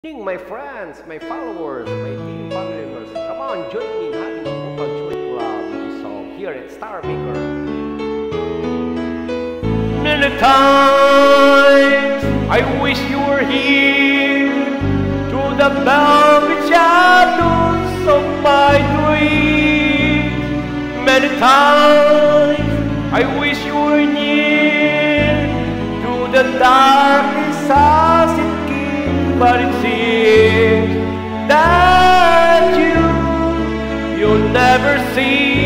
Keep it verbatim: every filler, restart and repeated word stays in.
Evening, my friends, my followers, my team family members. Come on, join me in having a vocal joy club with this song here at Star Maker. Many times I wish you were here through the velvet shadows of my dreams. Many times I wish you were near through the darkest hours it keeps, but it seems that you you'll never see